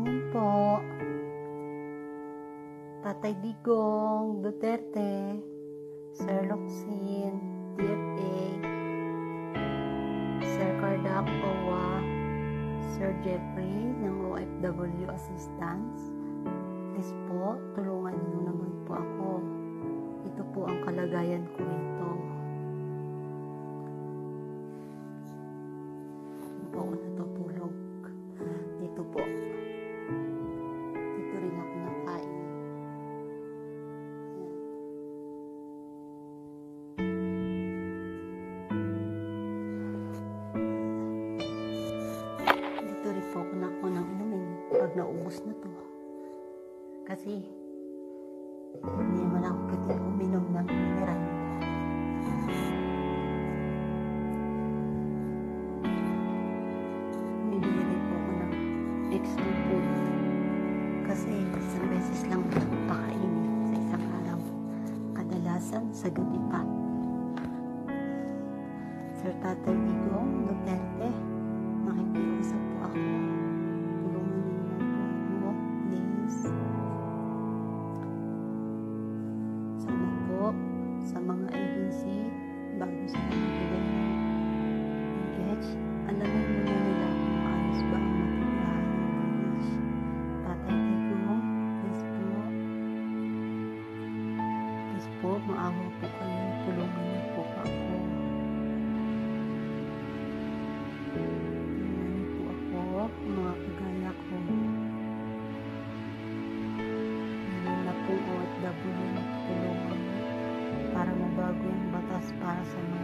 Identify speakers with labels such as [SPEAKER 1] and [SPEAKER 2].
[SPEAKER 1] afternoon po. Tatay Digong Duterte, Sir Locsin, DFA, Sir Cardac OWA, Sir Jeffrey ng OFW Assistance. Please po, tulungan niyo naman po ako. Ito po ang kalagayan ko rito. Hindi po ako natutulog. Dito po. Dito rin ako nakain. Dito rin po ako ng inumin pag naubos na to. Kasi hindi naman ako pwede uminom ng mineral. Bibili rin po ako ng extra food. Kasi isang beses lang pakainin sa isang araw. Kadalasan sa gabi pa. Sir Tatay Digong Duterte, makikiusap po ako. Tulungan niyo naman po, please. Sana po sa mga agency bago sa pamibigay ng package, alamin muna nila kung ayos ba ang matulahan ng package. Tatay Digong, please po, maawa po kayo, tulungan niyo po ako. Tulungan niyo po ako, mga kagaya ko. Meron na po OFW na tulungan para mabago yung batas para sa mga